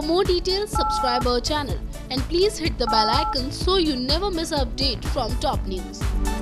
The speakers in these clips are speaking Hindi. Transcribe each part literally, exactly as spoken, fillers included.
For more details, subscribe our channel and please hit the bell icon so you never miss an update from top news.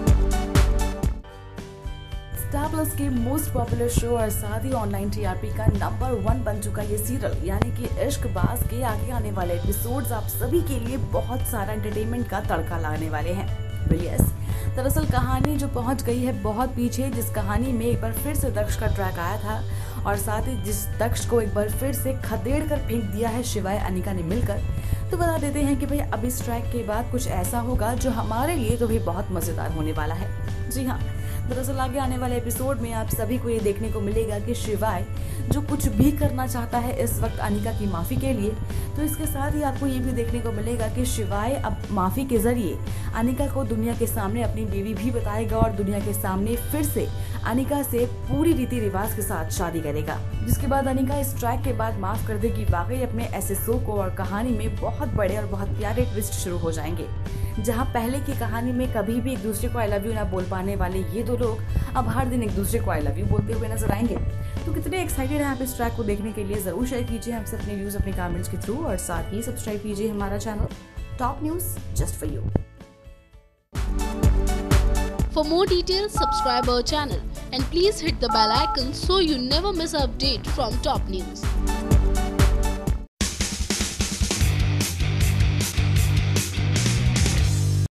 Star Plus के मोस्ट पॉपुलर शो और साथ ही ऑनलाइन टीआरपी का नंबर वन बन चुका ये सीरियल यानी कि इश्कबाज के आगे आने वाले एपिसोड्स आप सभी के लिए बहुत सारा एंटरटेनमेंट का तड़का लगाने वाले हैं। यस, दरअसल कहानी जो पहुंच गई है बहुत पीछे, जिस कहानी में एक बार फिर से दक्ष का ट्रैक आया था और साथ ही जिस दक्ष को एक बार फिर से खदेड़ कर फेंक दिया है शिवाय अनिका ने मिलकर, तो बता देते हैं कि भाई अब इस ट्रैक के बाद कुछ ऐसा होगा जो हमारे लिए तो भी बहुत मजेदार होने वाला है। जी हाँ, दरअसल आगे आने वाले एपिसोड में आप सभी को ये देखने को मिलेगा कि शिवाय जो कुछ भी करना चाहता है इस वक्त अनिका की माफ़ी के लिए, तो इसके साथ ही आपको ये भी देखने को मिलेगा कि शिवाय अब माफ़ी के ज़रिए अनिका को दुनिया के सामने अपनी बीवी भी बताएगा और दुनिया के सामने फिर से अनिका से पूरी रीति रिवाज के साथ शादी करेगा, जिसके बाद अनिका इस ट्रैक के बाद माफ़ कर देगी वाकई अपने ऐसे शो को और कहानी में बहुत बड़े और बहुत प्यारे ट्विस्ट शुरू हो जाएंगे। जहां पहले की कहानी में कभी भी एक दूसरे को आई लव यू ना बोल पाने वाले ये दो लोग अब हर दिन एक दूसरे को आई लव यू बोलते हुए नजर आएंगे। तो कितने एक्साइटेड हैं आप इस ट्रैक को देखने के लिए? जरूर शेयर कीजिए हमसे अपने व्यूज अपने कमेंट्स के थ्रू और साथ ही सब्सक्राइब कीजिए हमारा channel top news just for you. For more details, subscribe our channel and please hit the bell icon so you never miss an update from top news.